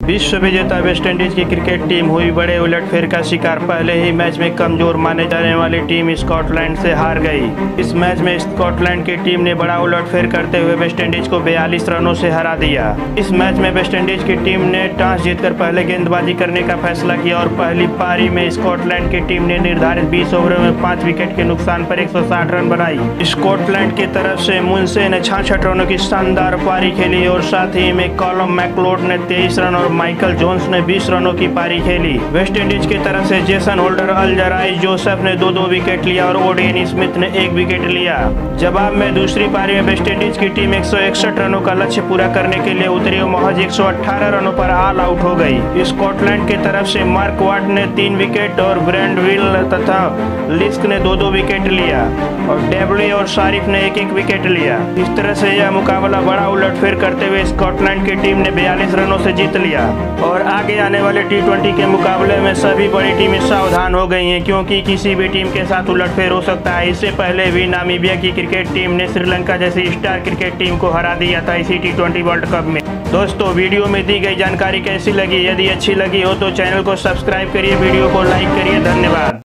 विश्व विजेता वेस्टइंडीज की क्रिकेट टीम हुई बड़े उलटफेर का शिकार। पहले ही मैच में कमजोर माने जाने वाली टीम स्कॉटलैंड से हार गई। इस मैच में स्कॉटलैंड की टीम ने बड़ा उलटफेर करते हुए वेस्टइंडीज को 42 रनों से हरा दिया। इस मैच में वेस्टइंडीज की टीम ने टॉस जीतकर पहले गेंदबाजी करने का फैसला किया और पहली पारी में स्कॉटलैंड की टीम ने निर्धारित 20 ओवरों में 5 विकेट के नुकसान पर 160 रन बनाई। स्कॉटलैंड की तरफ से मुनसे ने 66 रनों की शानदार पारी खेली और साथ ही में कॉलम मैकलोड ने 23 रन और माइकल जोन्स ने 20 रनों की पारी खेली। वेस्टइंडीज की तरफ से जेसन होल्डर, अल्जराई जोसेफ ने 2-2 विकेट लिया और ओडेन स्मिथ ने 1 विकेट लिया। जवाब में दूसरी पारी में वेस्टइंडीज की टीम 161 रनों का लक्ष्य पूरा करने के लिए उतरी और महज 118 रनों पर ऑल आउट हो गई। स्कॉटलैंड की तरफ से मार्क वाट ने 3 विकेट और ब्रेंडविल तथा लिस्क ने 2-2 विकेट लिया और डेबली और शारिफ ने 1-1 विकेट लिया। इस तरह से यह मुकाबला बड़ा उलटफेर करते हुए स्कॉटलैंड की टीम ने 42 रनों से जीत लिया। और आगे आने वाले T20 के मुकाबले में सभी बड़ी टीमें सावधान हो गई हैं, क्योंकि किसी भी टीम के साथ उलटफेर हो सकता है। इससे पहले भी नामीबिया की क्रिकेट टीम ने श्रीलंका जैसी स्टार क्रिकेट टीम को हरा दिया था इसी T20 वर्ल्ड कप में। दोस्तों, वीडियो में दी गई जानकारी कैसी लगी? यदि अच्छी लगी हो तो चैनल को सब्सक्राइब करिए, वीडियो को लाइक करिए। धन्यवाद।